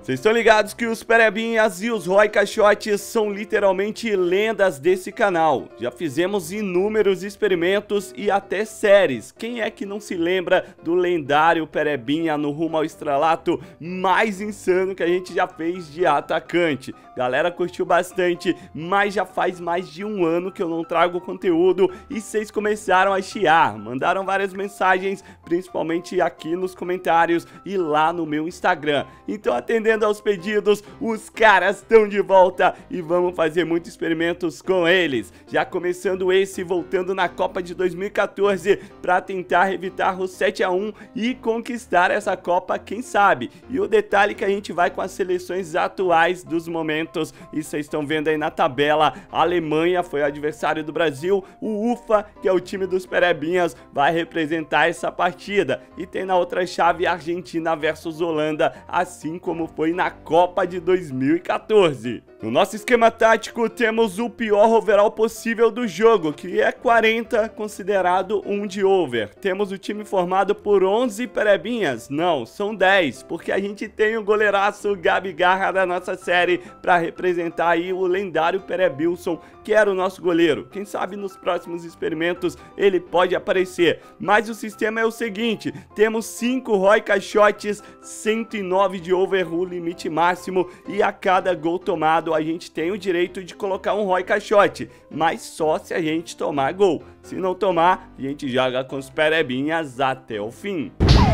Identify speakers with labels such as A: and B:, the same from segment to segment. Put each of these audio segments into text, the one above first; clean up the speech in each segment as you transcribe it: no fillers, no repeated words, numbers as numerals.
A: Vocês estão ligados que os Perebinhas e os Roy Caixotes são literalmente lendas desse canal. Já fizemos inúmeros experimentos e até séries. Quem é que não se lembra do lendário Perebinha no rumo ao estrelato mais insano que a gente já fez de atacante? Galera curtiu bastante, mas já faz mais de um ano que eu não trago conteúdo e vocês começaram a chiar. Mandaram várias mensagens, principalmente aqui nos comentários e lá no meu Instagram. Então, atendendo aos pedidos, os caras estão de volta e vamos fazer muitos experimentos com eles. Já começando esse, voltando na Copa de 2014 para tentar evitar o 7-1 e conquistar essa Copa, quem sabe. E o detalhe é que a gente vai com as seleções atuais dos momentos e vocês estão vendo aí na tabela, a Alemanha foi o adversário do Brasil, o UFA, que é o time dos Perebinhas, vai representar essa partida. E tem na outra chave Argentina versus Holanda, assim como foi na Copa de 2014. No nosso esquema tático temos o pior overall possível do jogo, que é 40, considerado um de over. Temos o time formado por 11 Perebinhas, não, são 10, porque a gente tem o goleiraço Gabi Garra da nossa série para representar aí o lendário Perebilson, que era o nosso goleiro. Quem sabe nos próximos experimentos ele pode aparecer. Mas o sistema é o seguinte, temos 5 Roy Caixotes, 109 de over, o limite máximo, e a cada gol tomado a gente tem o direito de colocar um Roy Caixote, mas só se a gente tomar gol. Se não tomar, a gente joga com os Perebinhas até o fim.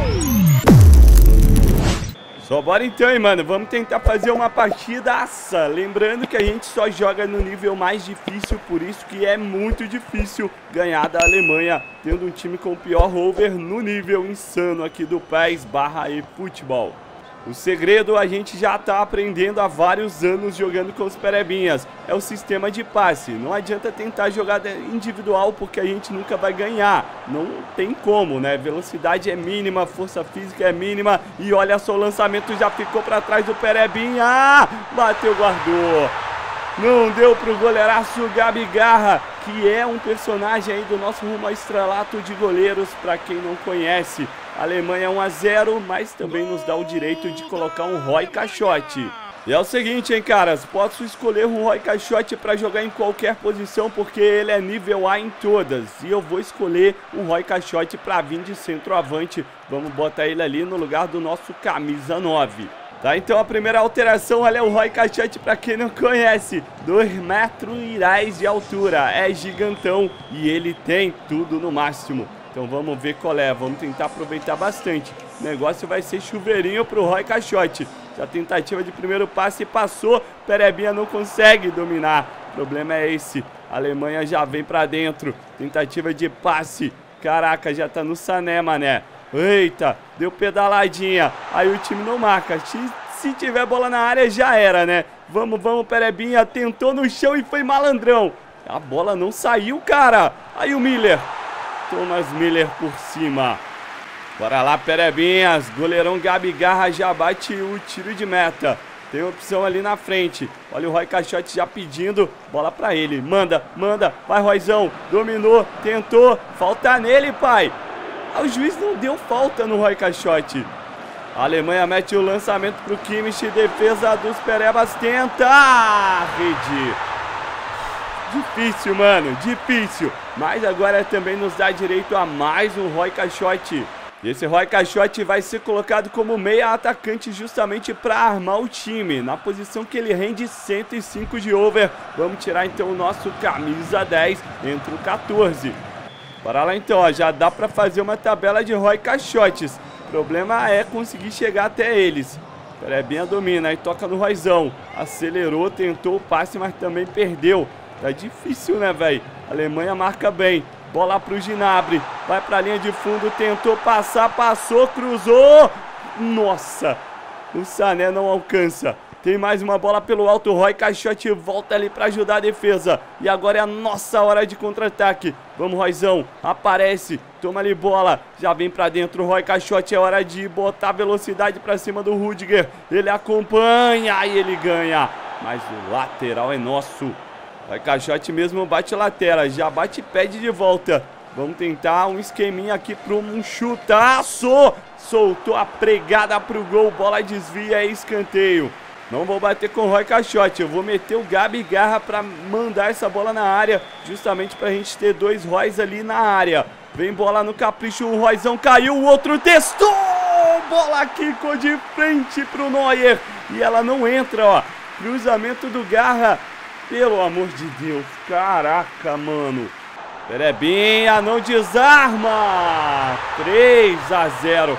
A: Só bora então, hein, mano, vamos tentar fazer uma partidaça. Lembrando que a gente só joga no nível mais difícil, por isso que é muito difícil ganhar da Alemanha, tendo um time com o pior over no nível insano aqui do PES/eFootball. O segredo a gente já tá aprendendo há vários anos jogando com os Perebinhas. É o sistema de passe. Não adianta tentar jogada individual porque a gente nunca vai ganhar. Não tem como, né? Velocidade é mínima, força física é mínima. E olha só, o lançamento já ficou pra trás do Perebinha. Ah, bateu, guardou. Não deu pro goleiraço Gabi Garra, que é um personagem aí do nosso rumo ao estrelato de goleiros, pra quem não conhece. A Alemanha 1-0, mas também nos dá o direito de colocar um Roy Caixote. E é o seguinte, hein, caras, posso escolher um Roy Caixote para jogar em qualquer posição, porque ele é nível A em todas. E eu vou escolher um Roy Caixote para vir de centroavante. Vamos botar ele ali no lugar do nosso camisa 9. Tá, então a primeira alteração, olha o Roy Caixote, pra quem não conhece, 2,10 metros de altura, é gigantão e ele tem tudo no máximo. Então vamos ver qual é, vamos tentar aproveitar bastante. O negócio vai ser chuveirinho pro Roy Caixote. Já tentativa de primeiro passe passou, Perebinha não consegue dominar. O problema é esse, a Alemanha já vem pra dentro, tentativa de passe, caraca, já tá no Sané, mané. Eita, deu pedaladinha, aí o time não marca, se tiver bola na área já era, né? Vamos, Perebinha, tentou no chão e foi malandrão. A bola não saiu, cara. Aí o Miller, Thomas Miller por cima. Bora lá, Perebinhas, goleirão Gabi Garra já bate o tiro de meta. Tem opção ali na frente. Olha o Roy Caixote já pedindo. Bola pra ele. Manda. Vai, Royzão. Dominou. Tentou. Falta nele, pai. O juiz não deu falta no Roy Caixote. A Alemanha mete o lançamento pro Kimmich. Defesa dos Perebas. Tenta. Rede. Difícil, mano. Difícil. Mas agora também nos dá direito a mais um Roy Caixote. Esse Roy Caixote vai ser colocado como meia atacante justamente para armar o time. Na posição que ele rende 105 de over. Vamos tirar então o nosso camisa 10 entre o 14. Bora lá então, ó. Já dá para fazer uma tabela de Roy Caixotes. O problema é conseguir chegar até eles. Perebinha domina, aí toca no Royzão. Acelerou, tentou o passe, mas também perdeu. Tá difícil, né, velho? A Alemanha marca bem. Bola pro Gnabry, vai pra linha de fundo, tentou passar, passou, cruzou. Nossa, o Sané não alcança. Tem mais uma bola pelo alto, o Roy Caixote volta ali pra ajudar a defesa. E agora é a nossa hora de contra-ataque. Vamos, Royzão, aparece, toma ali bola, já vem pra dentro o Roy Caixote. É hora de botar velocidade pra cima do Rudiger. Ele acompanha e ele ganha. Mas o lateral é nosso. Roy Caixote mesmo bate lateral, já bate e pede de volta. Vamos tentar um esqueminha aqui para um chutaço. Soltou a pregada pro gol, bola desvia e escanteio. Não vou bater com o Roy Caixote, eu vou meter o Gabi Garra para mandar essa bola na área, justamente para a gente ter 2 Roys ali na área. Vem bola no capricho, o Royzão caiu, o outro testou! Bola quicou de frente pro Neuer e ela não entra, ó. Cruzamento do Garra, pelo amor de Deus, caraca, mano. Perebinha não desarma, 3-0.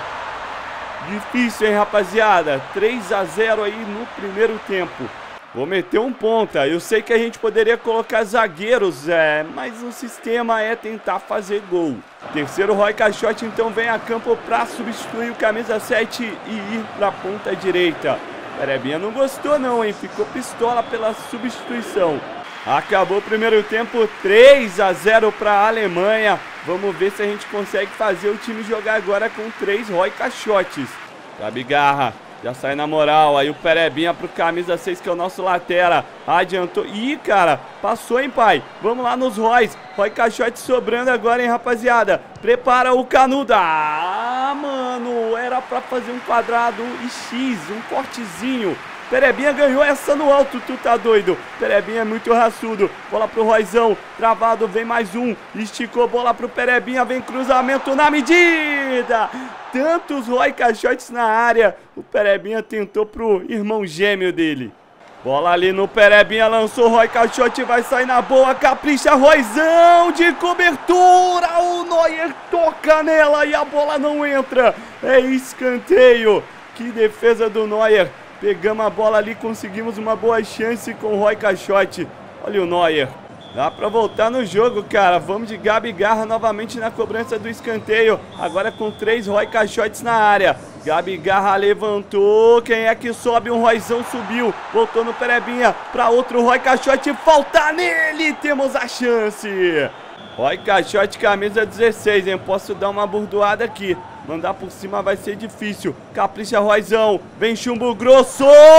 A: Difícil, hein, rapaziada? 3-0 aí no primeiro tempo. Vou meter um ponta. Eu sei que a gente poderia colocar zagueiros, mas o sistema é tentar fazer gol. Terceiro Roy Caixote, então, vem a campo para substituir o camisa 7 e ir para a ponta direita. Perebinha não gostou não, hein? Ficou pistola pela substituição. Acabou o primeiro tempo, 3-0 para a Alemanha. Vamos ver se a gente consegue fazer o time jogar agora com 3 Roy Caixotes. Gabi Garra já sai na moral. Aí o Perebinha pro camisa 6, que é o nosso lateral. Adiantou. Ih, cara, passou, hein, pai? Vamos lá nos Roys. Roy Caixote sobrando agora, hein, rapaziada? Prepara o Canudo. Ah, mano, era pra fazer um quadrado e X, um cortezinho. Perebinha ganhou essa no alto, tu tá doido? Perebinha é muito raçudo. Bola pro Royzão, travado, vem mais um. Esticou, bola pro Perebinha, vem cruzamento na medida. Tantos Roy Caixotes na área. O Perebinha tentou pro irmão gêmeo dele. Bola ali no Perebinha, lançou Roy Caixote, vai sair na boa, capricha, Royzão de cobertura. O Neuer toca nela e a bola não entra. É escanteio. Que defesa do Neuer. Pegamos a bola ali, conseguimos uma boa chance com o Roy Caixote. Olha o Neuer. Dá pra voltar no jogo, cara. Vamos de Gabi Garra novamente na cobrança do escanteio. Agora com 3 Roy Caixotes na área. Gabi Garra levantou. Quem é que sobe? Um Royzão subiu. Voltou no Perebinha pra outro Roy Caixote. Falta nele. Temos a chance. Roy Caixote, camisa 16, hein? Posso dar uma burdoada aqui. Mandar por cima vai ser difícil. Capricha, Royzão. Vem chumbo grosso.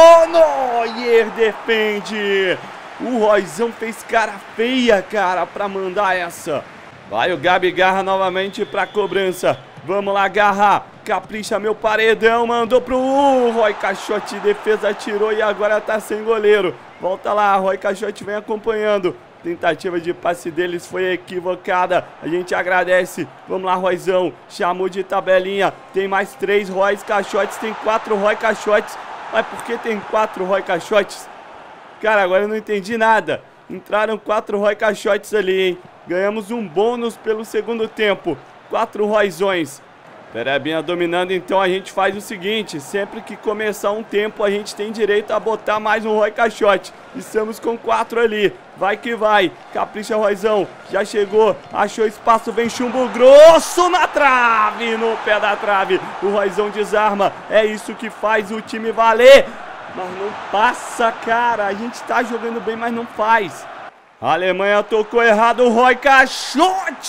A: Neuer defende. O Royzão fez cara feia, cara, pra mandar essa. Vai o Gabi Garra novamente pra cobrança. Vamos lá, Garra. Capricha, meu paredão. Mandou pro Roy Caixote. Defesa tirou e agora tá sem goleiro. Volta lá, Roy Caixote vem acompanhando. Tentativa de passe deles foi equivocada. A gente agradece. Vamos lá, Royzão. Chamou de tabelinha. Tem mais 3 Roy Caixotes. Tem 4 Roy Caixotes. Mas por que tem 4 Roy Caixotes? Cara, agora eu não entendi nada. Entraram 4 Roy Caixotes ali, hein? Ganhamos um bônus pelo segundo tempo. 4 Royzões. Perebinha dominando, então a gente faz o seguinte. Sempre que começar um tempo, a gente tem direito a botar mais um Roy Caixote. Estamos com 4 ali. Vai que vai. Capricha, Royzão. Já chegou. Achou espaço. Vem chumbo grosso na trave. No pé da trave. O Royzão desarma. É isso que faz o time valer. Mas não passa, cara. A gente tá jogando bem, mas não faz. A Alemanha tocou errado. O Roy Caixote.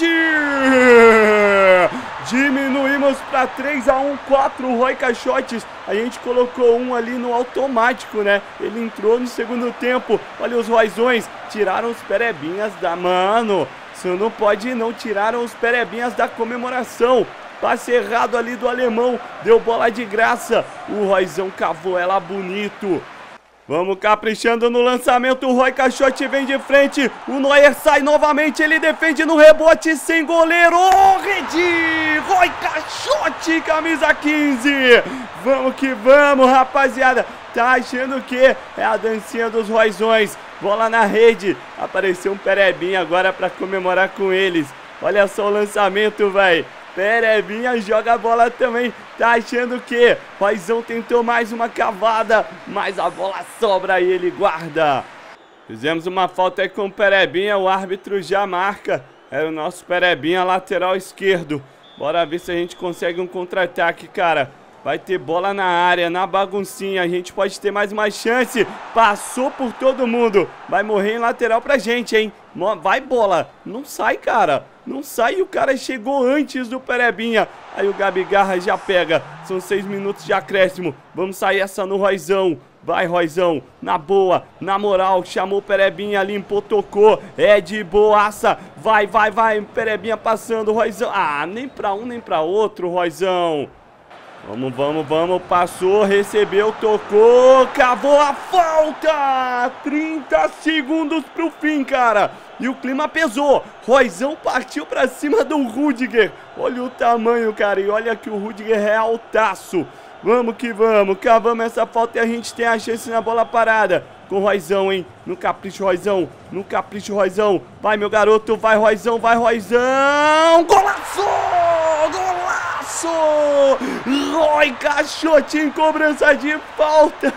A: Diminuímos para 3-1, 4 Roy Caixotes. A gente colocou um ali no automático, né? Ele entrou no segundo tempo. Olha os Royzões. Tiraram os Perebinhas da... Mano, isso não pode não. Tiraram os Perebinhas da comemoração. Passe errado ali do alemão. Deu bola de graça. O Royzão cavou ela bonito. Vamos caprichando no lançamento. O Roy Caixote vem de frente. O Neuer sai novamente. Ele defende no rebote sem goleiro. Oh, rede! Roy Caixote, camisa 15. Vamos que vamos, rapaziada. Tá achando que é a dancinha dos Royzões. Bola na rede. Apareceu um Perebinha agora para comemorar com eles. Olha só o lançamento, velho. Perebinha joga a bola também. Tá achando que Royzão tentou mais uma cavada, mas a bola sobra e ele guarda. Fizemos uma falta aí com o Perebinha. O árbitro já marca. Era o nosso Perebinha, lateral esquerdo. Bora ver se a gente consegue um contra-ataque, cara. Vai ter bola na área, na baguncinha. A gente pode ter mais uma chance. Passou por todo mundo. Vai morrer em lateral pra gente, hein? Vai bola. Não sai, cara. Não sai, o cara chegou antes do Perebinha. Aí o Gabigarra já pega. São 6 minutos de acréscimo. Vamos sair essa no Roizão. Vai, Roizão, na boa, na moral, chamou o Perebinha, limpou, tocou, é de boaça, vai, Perebinha passando, Roizão, nem pra um nem pra outro, Roizão. Vamos, passou, recebeu, tocou, cavou a falta, 30 segundos pro fim, cara. E o clima pesou, Roizão partiu pra cima do Rudiger, olha o tamanho, cara, e olha que o Rudiger é altaço. Vamos que vamos, cavamos essa falta e a gente tem a chance na bola parada. Com o Roizão, hein? No capricho, Roizão. No capricho, Roizão. Vai, meu garoto. Vai, Roizão. Vai, Roizão. Golaço! Golaço! Roy Caixote em cobrança de falta.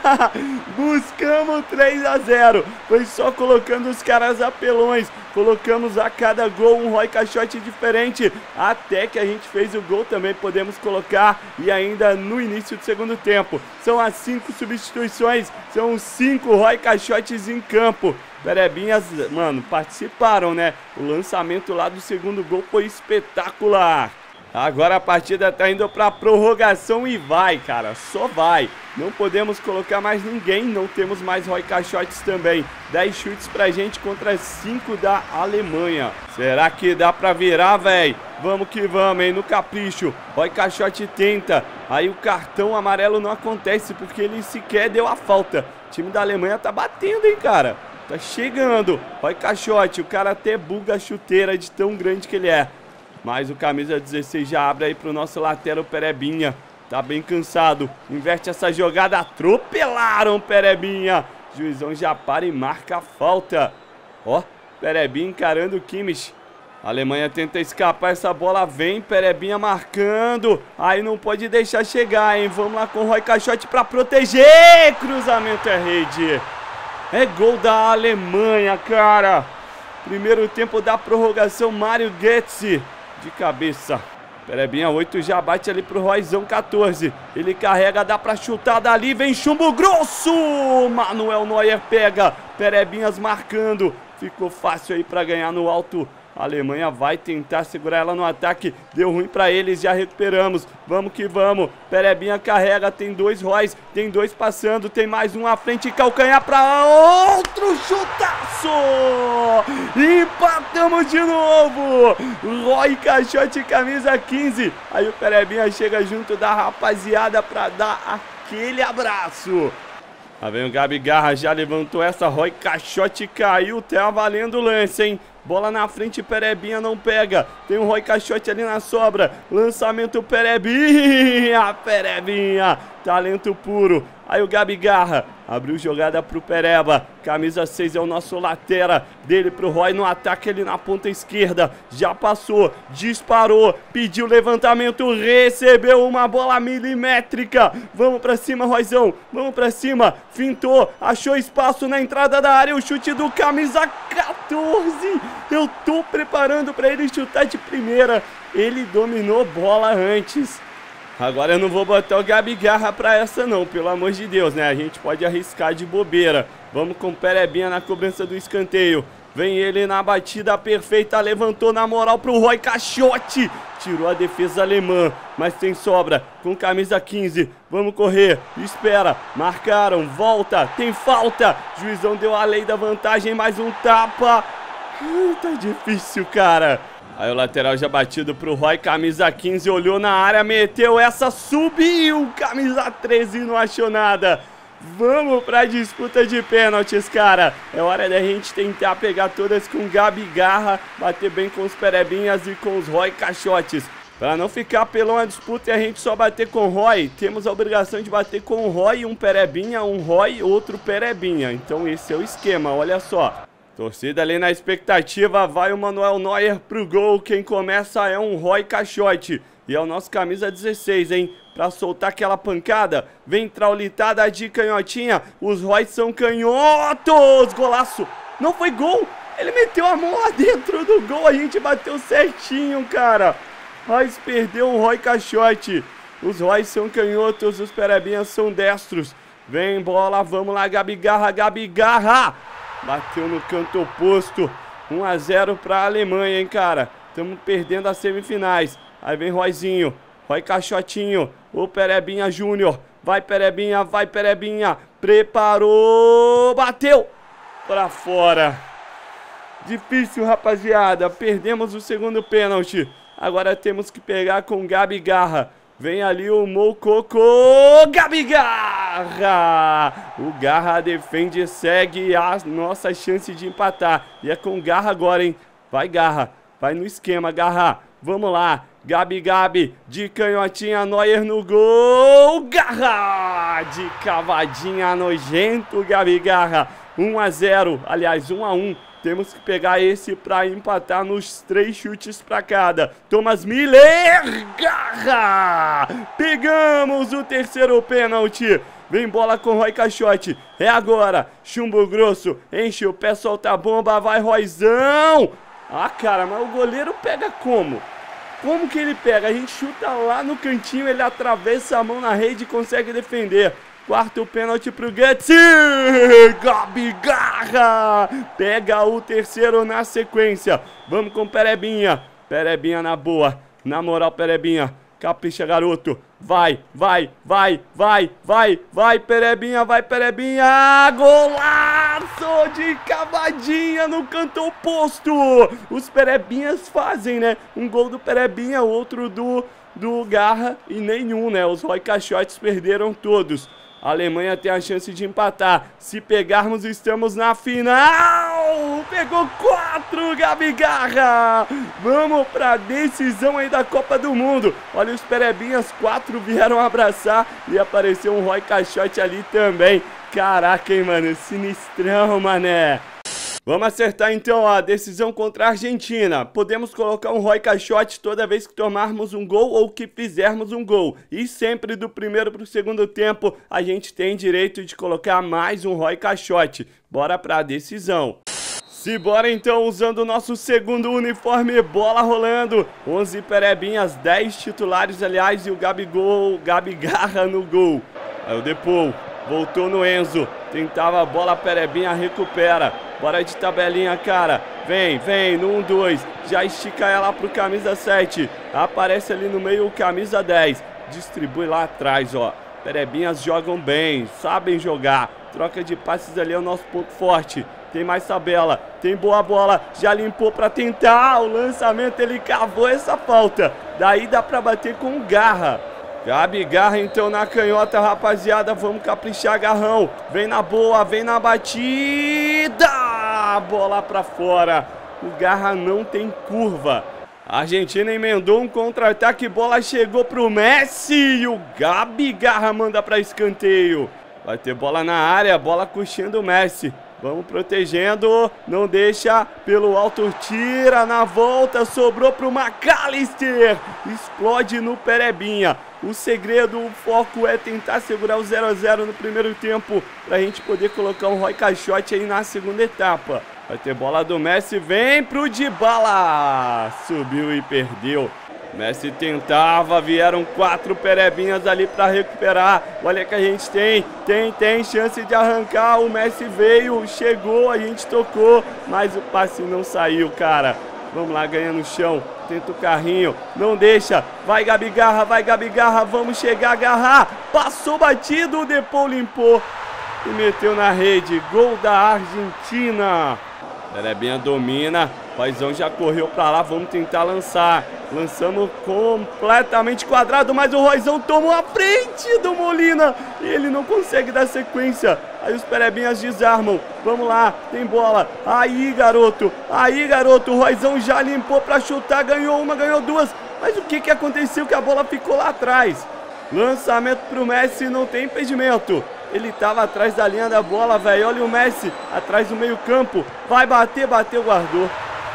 A: Buscamos 3 a 0. Foi só colocando os caras apelões. Colocamos a cada gol um Roy Caixote diferente. Até que a gente fez o gol também. Podemos colocar. E ainda no início do segundo tempo. São as 5 substituições. São 5 Roy Caixotes em campo. Perebinhas, mano, participaram, né? O lançamento lá do segundo gol foi espetacular. Agora a partida tá indo pra prorrogação e vai, cara, só vai. Não podemos colocar mais ninguém, não temos mais Roy Caixotes também. 10 chutes pra gente contra 5 da Alemanha. Será que dá pra virar, velho? Vamos que vamos, hein, no capricho. Roy Caixote tenta, aí o cartão amarelo não acontece porque ele sequer deu a falta. O time da Alemanha tá batendo, hein, cara. Tá chegando. Roy Caixote, o cara até buga a chuteira de tão grande que ele é. Mas o camisa 16 já abre aí pro nosso lateral Perebinha. Tá bem cansado. Inverte essa jogada. Atropelaram o Perebinha. Juizão já para e marca a falta. Ó, Perebinha encarando o Kimmich. A Alemanha tenta escapar, essa bola vem, Perebinha marcando. Aí não pode deixar chegar, hein? Vamos lá com o Roy Caixote pra proteger. Cruzamento é rede. É gol da Alemanha, cara. Primeiro tempo da prorrogação, Mário Götze. De cabeça. Perebinha 8 já bate ali pro Roizão 14. Ele carrega, dá pra chutar dali. Vem chumbo grosso. Manuel Neuer pega. Perebinhas marcando. Ficou fácil aí pra ganhar no alto. A Alemanha vai tentar segurar ela no ataque. Deu ruim pra eles, já recuperamos. Vamos que vamos. Perebinha carrega, tem 2 Roys, tem 2 passando, tem mais um à frente, calcanhar pra outro chutaço! Empatamos de novo! Roy Caixote, camisa 15. Aí o Perebinha chega junto da rapaziada pra dar aquele abraço. Lá vem o Gabigarra, já levantou essa, Roy Caixote caiu, tá valendo o lance, hein? Bola na frente, Perebinha não pega. Tem um Roy Caixote ali na sobra. Lançamento, Perebinha. Perebinha. Talento puro. Aí o Gabigarra abriu jogada pro Pereba. Camisa 6 é o nosso lateral. Dele pro Roy no ataque ali na ponta esquerda. Já passou, disparou, pediu levantamento, recebeu uma bola milimétrica. Vamos pra cima, Royzão. Vamos pra cima. Fintou, achou espaço na entrada da área. O chute do camisa 14. Eu tô preparando pra ele chutar de primeira. Ele dominou bola antes. Agora eu não vou botar o Gabigarra pra essa não, pelo amor de Deus, né? A gente pode arriscar de bobeira. Vamos com o Perebinha na cobrança do escanteio. Vem ele na batida perfeita, levantou na moral pro Roy Caixote. Tirou a defesa alemã, mas tem sobra com camisa 15. Vamos correr, espera, marcaram, volta, tem falta. Juizão deu a lei da vantagem, mais um tapa. Tá difícil, cara. Aí o lateral já batido pro Roy, camisa 15, olhou na área, meteu essa, subiu, camisa 13 não achou nada. Vamos pra disputa de pênaltis, cara. É hora da gente tentar pegar todas com Gabigarra, bater bem com os Perebinhas e com os Roy Caixotes. Pra não ficar pelão a disputa e a gente só bater com o Roy, temos a obrigação de bater com o Roy, um Perebinha, um Roy, outro Perebinha. Então esse é o esquema, olha só. Torcida ali na expectativa, vai o Manuel Neuer pro gol, quem começa é um Roy Caixote. E é o nosso camisa 16, hein? Pra soltar aquela pancada, vem traulitada de canhotinha, os Roy são canhotos, golaço, não foi gol, ele meteu a mão lá dentro do gol, a gente bateu certinho, cara. Mas perdeu o Roy Caixote, os Roy são canhotos, os Perebinhas são destros. Vem bola, vamos lá, Gabigarra, Gabigarra! Bateu no canto oposto. 1 a 0 para a Alemanha, hein, cara. Estamos perdendo as semifinais. Aí vem Royzinho, Roy Caixotinho, o Perebinha Júnior. Vai Perebinha, vai Perebinha. Preparou, bateu pra fora. Difícil, rapaziada. Perdemos o segundo pênalti. Agora temos que pegar com Gabi Garra. Vem ali o Moukoko. Gabi Garra! O Garra defende e segue a nossa chance de empatar. E é com Garra agora, hein? Vai, Garra. Vai no esquema, Garra. Vamos lá. Gabi, de canhotinha, Neuer no gol. Garra! De cavadinha nojento, Gabi Garra. 1-0, aliás, 1-1. Temos que pegar esse pra empatar nos 3 chutes pra cada. Thomas Miller, Garra! Pegamos o terceiro pênalti. Vem bola com Roy Caixote. É agora. Chumbo grosso. Enche o pé, solta a bomba. Vai, Royzão. Ah, cara, mas o goleiro pega como? Como que ele pega? A gente chuta lá no cantinho, ele atravessa a mão na rede e consegue defender. Quarto pênalti pro Guts. Gabi Garra pega o terceiro na sequência. Vamos com Perebinha. Perebinha na boa. Na moral, Perebinha. Capricha, garoto. Vai, Perebinha, vai, Perebinha. Golaço de cavadinha no canto oposto. Os Perebinhas fazem, né? Um gol do Perebinha, outro do Garra e nenhum, né? Os Roy Caixotes perderam todos. A Alemanha tem a chance de empatar. Se pegarmos, estamos na final. Pegou 4, Gabi Garra. Vamos pra decisão aí da Copa do Mundo. Olha os Perebinhas, 4 vieram abraçar. E apareceu um Roy Caixote ali também. Caraca, hein, mano. Sinistrão, mané. Vamos acertar então a decisão contra a Argentina. Podemos colocar um Roy Caixote toda vez que tomarmos um gol ou que fizermos um gol. E sempre do primeiro para o segundo tempo a gente tem direito de colocar mais um Roy Caixote. Bora pra decisão. Simbora então, usando o nosso segundo uniforme, bola rolando. 11 Perebinhas, 10 titulares aliás e o Gabi Garra no gol. Aí o Depou, voltou no Enzo. Tentava a bola, Perebinha recupera. Bora de tabelinha, cara. Vem, no 1-2. Já estica ela pro camisa 7. Aparece ali no meio o camisa 10. Distribui lá atrás, ó. Perebinhas jogam bem, sabem jogar. Troca de passes ali é o nosso ponto forte. Tem mais tabela, tem boa bola. Já limpou pra tentar o lançamento, ele cavou essa falta. Daí dá pra bater com Garra. Gabi Garra então na canhota, rapaziada. Vamos caprichar, Garrão. Vem na boa, vem na batida. Bola pra fora. O Garra não tem curva. A Argentina emendou um contra-ataque. Bola chegou pro Messi. E o Gabi Garra manda pra escanteio. Vai ter bola na área. Bola coxinha do Messi. Vamos protegendo, não deixa, pelo alto tira, na volta, sobrou pro McAllister, explode no Perebinha. O segredo, o foco é tentar segurar o 0-0 no primeiro tempo, pra gente poder colocar um Roy Caixote aí na segunda etapa. Vai ter bola do Messi, vem pro Dybala, subiu e perdeu. Messi tentava, vieram 4 Perebinhas ali para recuperar. Olha que a gente tem chance de arrancar. O Messi veio, chegou, a gente tocou, mas o passe não saiu, cara. Vamos lá, ganha no chão, tenta o carrinho, não deixa. Vai, Gabi Garra, vamos chegar, agarrar. Passou batido, o Depou limpou e meteu na rede. Gol da Argentina. Perebinha domina, Royzão já correu pra lá, vamos tentar lançar. Lançamos completamente quadrado, mas o Royzão tomou a frente do Molina e ele não consegue dar sequência. Aí os Perebinhas desarmam, vamos lá, tem bola. Aí, garoto, o Royzão já limpou pra chutar, ganhou uma, ganhou duas. Mas o que aconteceu que a bola ficou lá atrás? Lançamento pro Messi, não tem impedimento. Ele tava atrás da linha da bola, velho. Olha o Messi atrás do meio campo. Vai bater, bateu, guardou.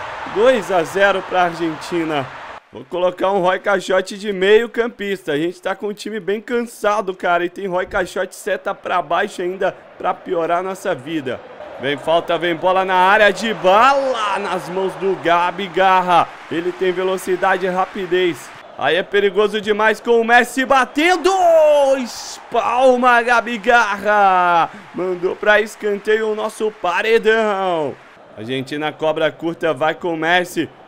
A: 2-0 pra Argentina. Vou colocar um Roy Caixote de meio campista. A gente tá com o time bem cansado, cara. E tem Roy Caixote seta pra baixo ainda pra piorar a nossa vida. Vem falta, vem bola na área, Dybala nas mãos do Gabi Garra. Ele tem velocidade e rapidez. Aí é perigoso demais com o Messi batendo. Espalma, Gabi Garra. Mandou pra escanteio o nosso paredão. Argentina cobra curta, vai com o Messi.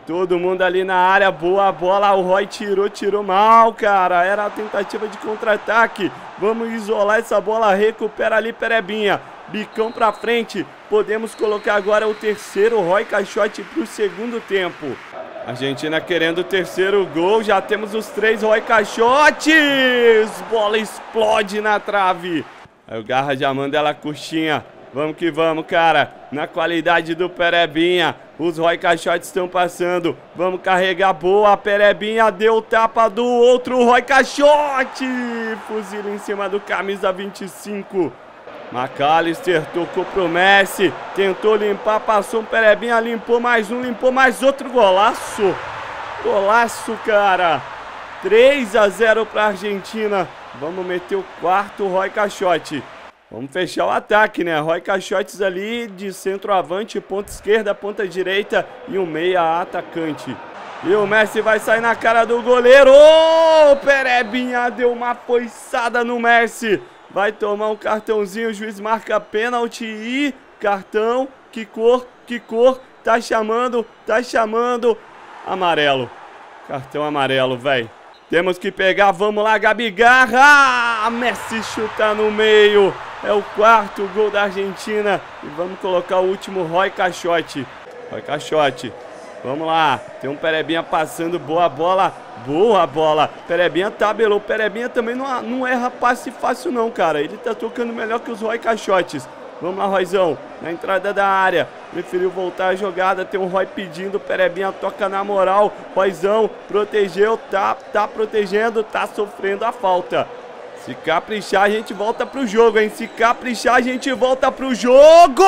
A: Todo mundo ali na área, boa bola, o Roy tirou mal, cara. Era a tentativa de contra-ataque. Vamos isolar essa bola, recupera ali Perebinha. Bicão pra frente, podemos colocar agora o terceiro Roy Caixote pro segundo tempo. Argentina querendo o terceiro gol, já temos os 3 Roy Caixotes. Bola explode na trave. Aí o Garra já manda ela coxinha. Vamos que vamos, cara. Na qualidade do Perebinha. Os Roy Caixotes estão passando. Vamos carregar, boa. Perebinha deu tapa do outro Roy Caixote. Fuzila em cima do camisa 25. McAllister tocou pro Messi. Tentou limpar, passou um Perebinha. Limpou mais um, limpou mais outro. Golaço. Golaço, cara. 3-0 pra Argentina. Vamos meter o quarto Roy Caixote. Vamos fechar o ataque, né? Roy Caixotes ali de centroavante, ponta esquerda, ponta direita e um meia atacante. E o Messi vai sair na cara do goleiro. Ô, Perebinha deu uma foiçada no Messi. Vai tomar um cartãozinho, o juiz marca pênalti e cartão. Que cor, que cor. Tá chamando. Amarelo. Cartão amarelo, velho. Temos que pegar, vamos lá, Gabi Garra. Messi chuta no meio. É o quarto gol da Argentina. E vamos colocar o último Roy Caixote. Roy Caixote. Vamos lá. Tem um Perebinha passando. Boa bola. Boa bola. Perebinha tabelou. Perebinha também não erra passe fácil não, cara. Ele tá tocando melhor que os Roy Caixotes. Vamos lá, Royzão. Na entrada da área. Preferiu voltar a jogada. Tem um Roy pedindo. Perebinha toca na moral. Royzão protegeu. Tá protegendo. Tá sofrendo a falta. Se caprichar, a gente volta pro jogo, hein? Se caprichar, a gente volta pro jogo!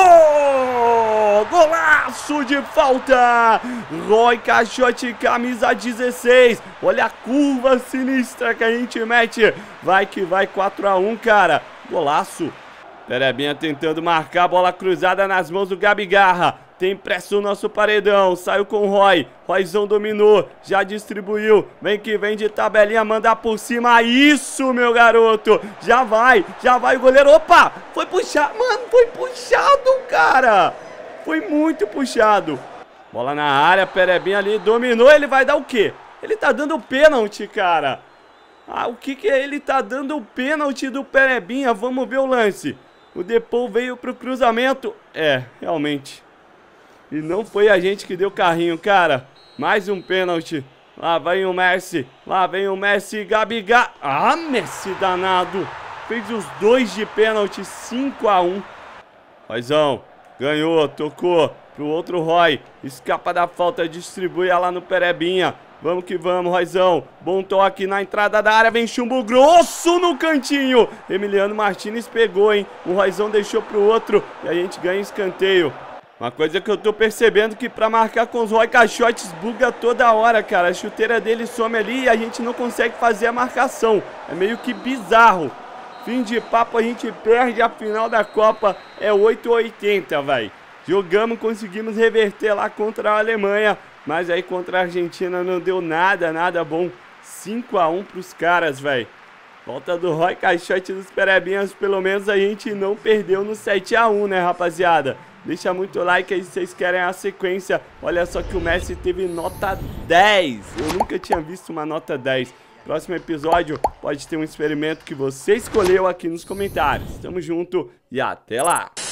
A: Golaço de falta! Roy Caixote, camisa 16. Olha a curva sinistra que a gente mete. Vai que vai, 4-1, cara. Golaço. Perebinha tentando marcar, bola cruzada nas mãos do Gabi Garra. Tem pressa o nosso paredão, saiu com o Roy. Royzão dominou, já distribuiu. Vem que vem de tabelinha, mandar por cima. Isso, meu garoto. Já vai o goleiro. Opa, foi puxado, mano, foi puxado, cara. Foi muito puxado. Bola na área, Perebinha ali, dominou. Ele vai dar o quê? Ele tá dando pênalti, cara. Ah, o que é? Ele tá dando o pênalti do Perebinha. Vamos ver o lance. O Depou veio pro cruzamento. É, realmente. E não foi a gente que deu carrinho, cara. Mais um pênalti. Lá vem o Messi. Lá vem o Messi. Gabigá. Ah, Messi danado. Fez os 2 de pênalti. 5-1. Royzão. Ganhou. Tocou pro outro Roy. Escapa da falta. Distribui lá no Perebinha. Vamos que vamos, Royzão. Bom toque na entrada da área. Vem chumbo grosso no cantinho. Emiliano Martínez pegou, hein? O Royzão deixou pro outro. E a gente ganha escanteio. Uma coisa que eu tô percebendo que pra marcar com os Roy Caixotes buga toda hora, cara. A chuteira dele some ali e a gente não consegue fazer a marcação. É meio que bizarro. Fim de papo, a gente perde a final da Copa. É 8-80, velho. Jogamos, conseguimos reverter lá contra a Alemanha. Mas aí contra a Argentina não deu nada bom. 5-1 pros caras, velho. Volta do Roy Caixote dos Perebinhas. Pelo menos a gente não perdeu no 7-1, né, rapaziada? Deixa muito like aí se vocês querem a sequência. Olha só que o Messi teve nota 10. Eu nunca tinha visto uma nota 10. Próximo episódio pode ter um experimento que você escolheu aqui nos comentários. Tamo junto e até lá!